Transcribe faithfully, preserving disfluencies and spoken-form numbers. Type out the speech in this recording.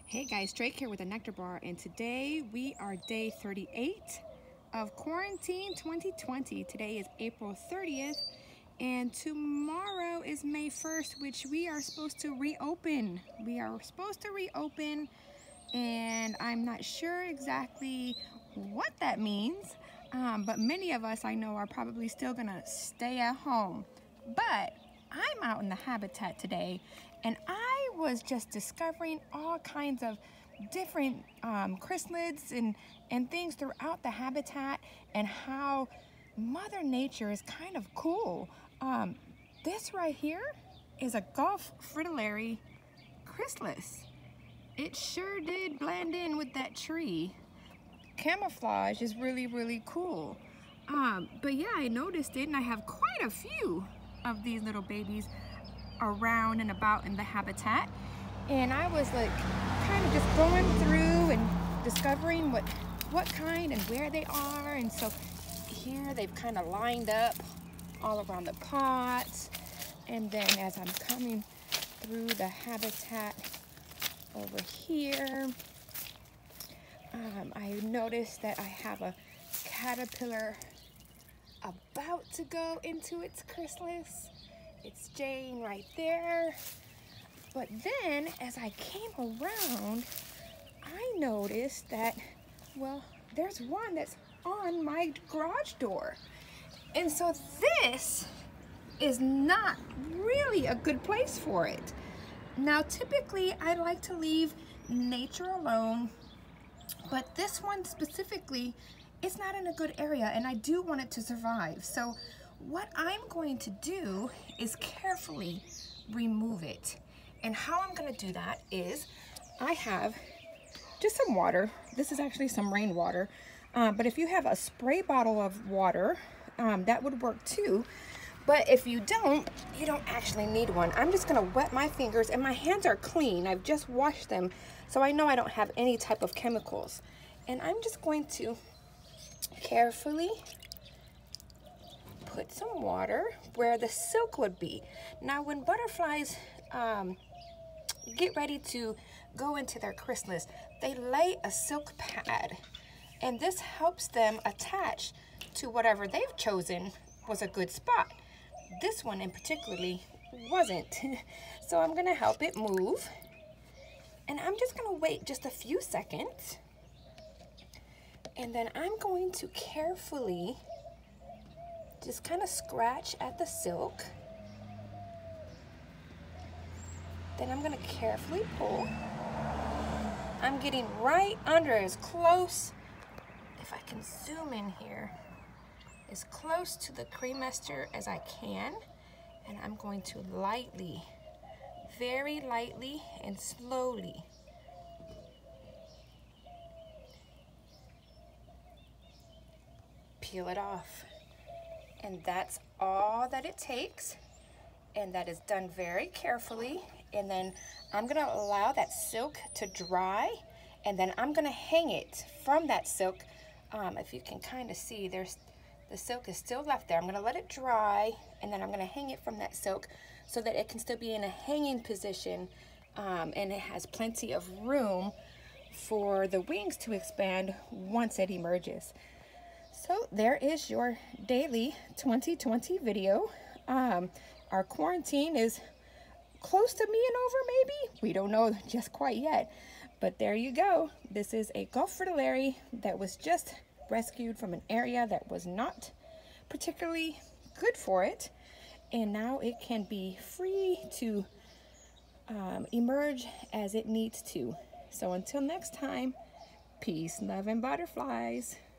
Hey guys, Drake here with a Nectar Bar, and today we are day thirty-eight of quarantine twenty twenty. Today is April thirtieth, and tomorrow is May first, which we are supposed to reopen. We are supposed to reopen, and I'm not sure exactly what that means, um, but many of us I know are probably still gonna stay at home. But I'm out in the habitat today, and I was just discovering all kinds of different um, chrysalids and, and things throughout the habitat, and how Mother Nature is kind of cool. Um, this right here is a Gulf fritillary chrysalis. It sure did blend in with that tree. Camouflage is really, really cool. Um, but yeah, I noticed it, and I have quite a few of these little babies around and about in the habitat, and I was like kind of just going through and discovering what what kind and where they are. And so here they've kind of lined up all around the pots, and then as I'm coming through the habitat over here, um, I noticed that I have a caterpillar about to go into its chrysalis. It's Jane right there. But then as I came around, I noticed that, well, there's one that's on my garage door. And so this is not really a good place for it. Now, typically I like to leave nature alone, but this one specifically, it's not in a good area, and I do want it to survive. So what I'm going to do is carefully remove it. And how I'm going to do that is I have just some water. This is actually some rainwater. Um, but if you have a spray bottle of water, um, that would work too. But if you don't, you don't actually need one. I'm just going to wet my fingers, and my hands are clean. I've just washed them, so I know I don't have any type of chemicals. And I'm just going to carefully put some water where the silk would be. Now, when butterflies um, get ready to go into their chrysalis, they lay a silk pad, and this helps them attach to whatever they've chosen was a good spot. This one in particularly wasn't. So I'm gonna help it move, and I'm just gonna wait just a few seconds, and then I'm going to carefully just kind of scratch at the silk. Then I'm going to carefully pull. I'm getting right under, as close, if I can zoom in here, as close to the cream ester as I can. And I'm going to lightly, very lightly and slowly peel it off. And that's all that it takes, and that is done very carefully. And then I'm gonna allow that silk to dry, and then I'm gonna hang it from that silk. Um, if you can kind of see, there's the silk is still left there. I'm gonna let it dry, and then I'm gonna hang it from that silk so that it can still be in a hanging position, um, and it has plenty of room for the wings to expand once it emerges. So there is your daily twenty twenty video. Um, our quarantine is close to being over, maybe. We don't know just quite yet. But there you go. This is a Gulf fritillary that was just rescued from an area that was not particularly good for it. And now it can be free to um, emerge as it needs to. So until next time, peace, love, and butterflies.